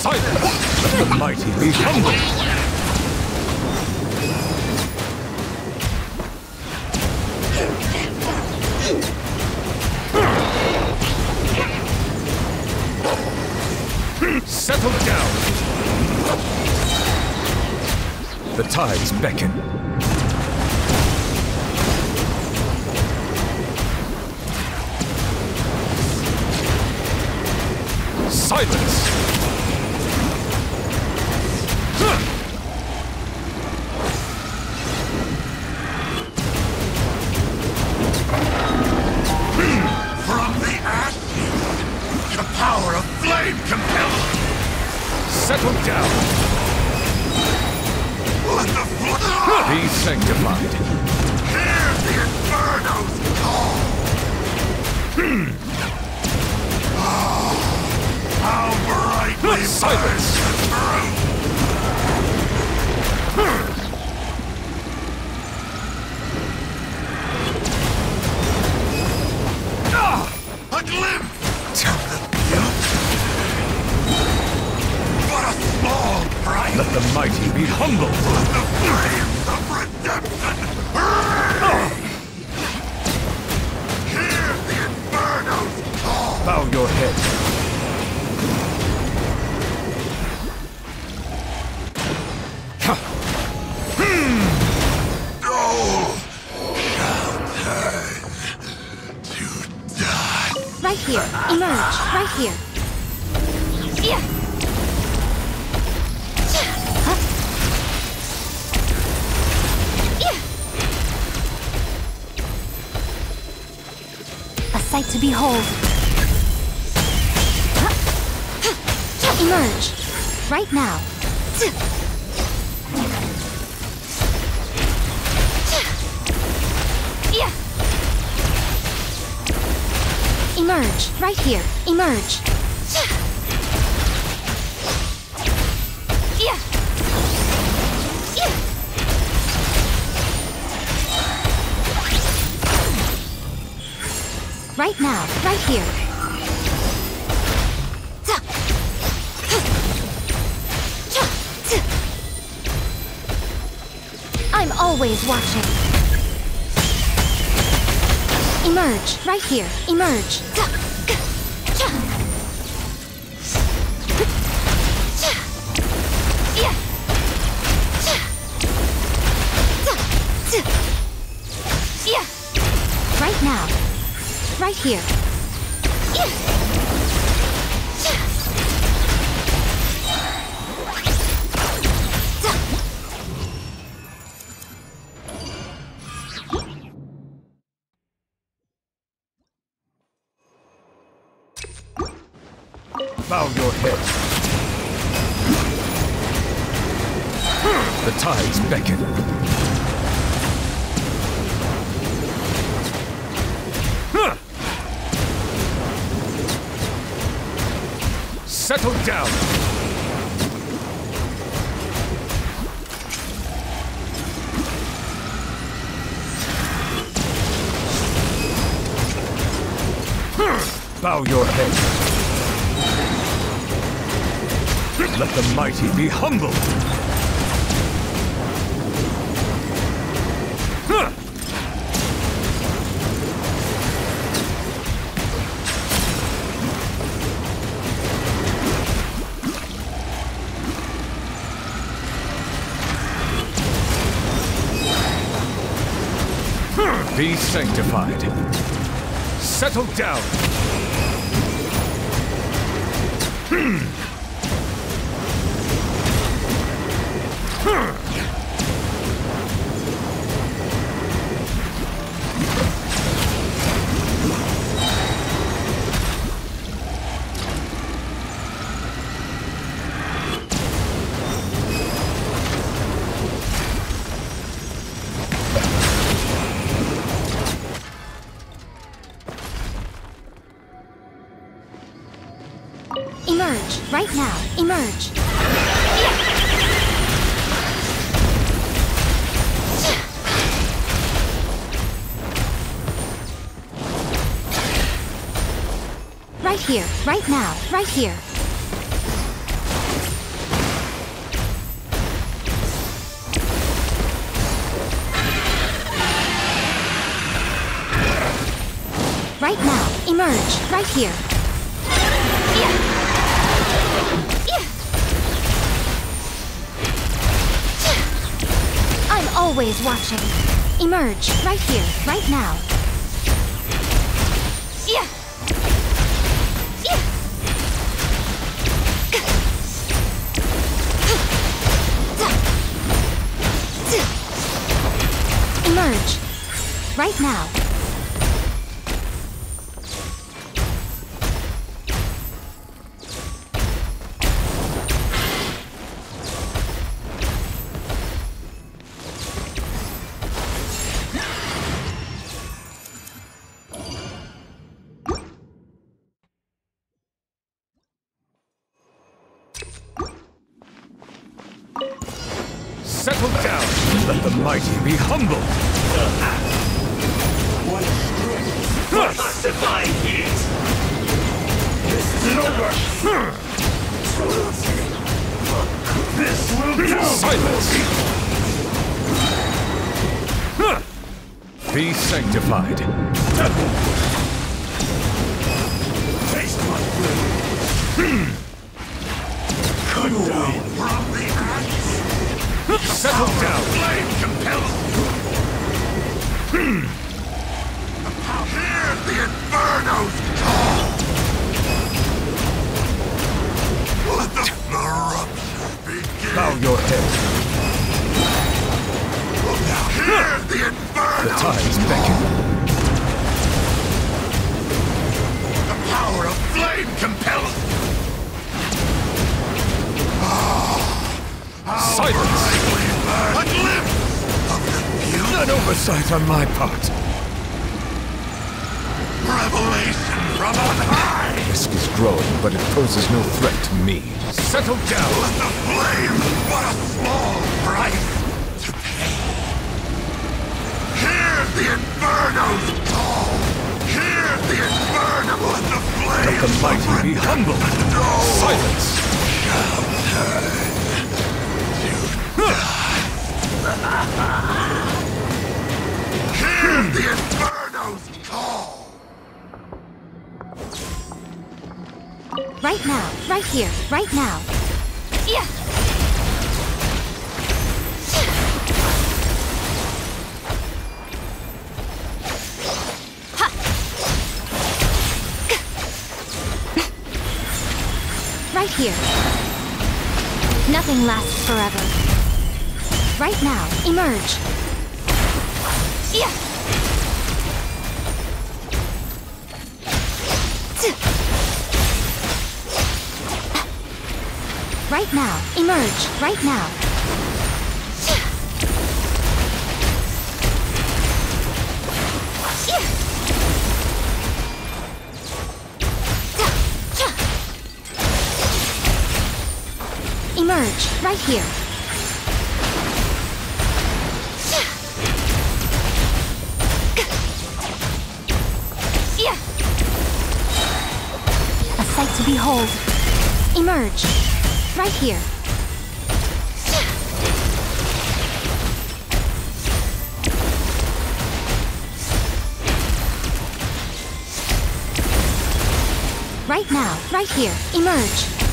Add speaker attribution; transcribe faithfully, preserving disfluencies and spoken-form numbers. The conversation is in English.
Speaker 1: Silence! Let the mighty be humble! Settle down! The tides beckon. Silence!
Speaker 2: From the ashes, the power of flame compels.
Speaker 1: Settle down!
Speaker 2: Let the flood
Speaker 1: Be sanctified!
Speaker 2: hear the inferno's call. Oh, how brightly
Speaker 1: Silence!
Speaker 2: burns the truth. A glimpse of the future. What a small price.
Speaker 1: Let the mighty be humble!
Speaker 2: Let the flames of redemption burn. Hear the inferno's call.
Speaker 1: Bow your head!
Speaker 2: Go shall turn to dust.
Speaker 3: Right here. Emerge. Right here. Yeah. Huh? Yeah. A sight to behold. Huh? Huh. Emerge. Right now. Yeah. Emerge. Right here. Emerge. Yeah. Yeah. Right now. Right here. I'm always watching. Emerge. Right here. Emerge. Yeah. Right now. Right here. Yeah.
Speaker 1: Bow your head! The tides beckon. Settle down! Bow your head! Let the mighty be humbled! Huh! Be sanctified. Settle down. Hmm. Hmm.
Speaker 3: Emerge, right now. Emerge. Right here, right now, right here. Right now. Emerge. Right here. Yeah. Yeah. I'm always watching. Emerge. Right here. Right now. Yeah. Yeah. Emerge. Right now.
Speaker 1: Settle down. Let the mighty be humble.
Speaker 2: What strength! What divine heat! This is over! This will do!
Speaker 1: Silence! Be sanctified.
Speaker 2: Taste my blade! Cut down from the axe!
Speaker 1: Settle down.
Speaker 2: Flame compels you! Hear the Inferno's call! Let the eruption begin!
Speaker 1: Bow your head.
Speaker 2: Hear the Inferno's
Speaker 1: The tides beckon.
Speaker 2: The power of flame compels you!
Speaker 1: Silence!
Speaker 2: A glimpse of the beauty!
Speaker 1: An oversight on my part.
Speaker 2: Revelation from on high!
Speaker 1: Risk is growing, but it poses no threat to me. Settle down!
Speaker 2: Let the flame, what a small price to pay! Hear the Inferno's call! Hear the Inferno! Let the flame!
Speaker 1: Let the mighty be humble! Silence!
Speaker 2: Hear the Inferno's call!
Speaker 3: Right now. Right here. Right now. Yeah. Ha. Right here. Nothing lasts forever. Right now. Emerge. Yeah. Right now. Emerge. Right now. Emerge. Right here. A sight to behold. Emerge. Right here. Right now. Right here. Emerge.